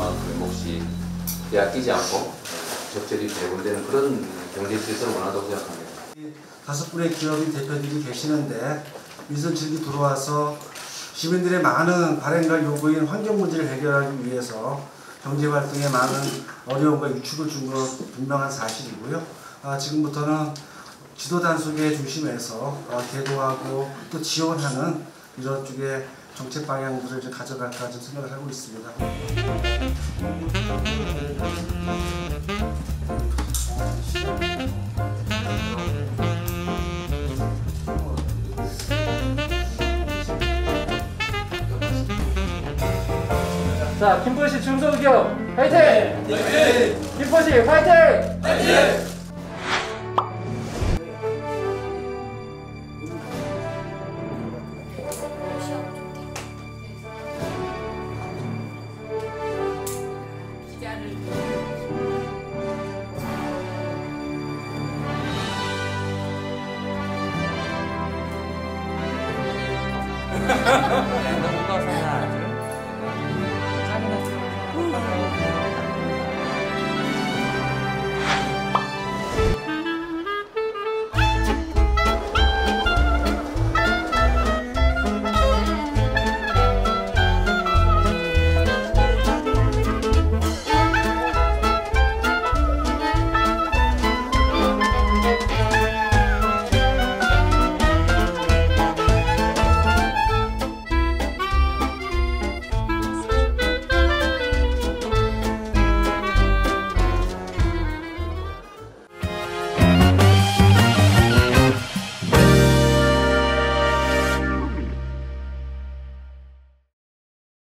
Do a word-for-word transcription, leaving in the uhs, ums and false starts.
그 몫이 빼앗기지 않고 적절히 배분되는 그런 경제시설을 원한다고 생각합니다. 다섯 분의 기업인 대표들이 계시는데 위선 칠기 들어와서 시민들의 많은 바람과 요구인 환경 문제를 해결하기 위해서 경제활동에 많은 어려움과 위축을 준 것 분명한 사실이고요. 아, 지금부터는 지도 단속의 중심에서 어, 계도하고 또 지원하는 이런 쪽의 정책 방향들을 이제 가져갈까 좀 생각을 하고 있습니다. 자, 김포시 중소기업 화이팅! 화이팅! 김포시 화이팅! 화이팅!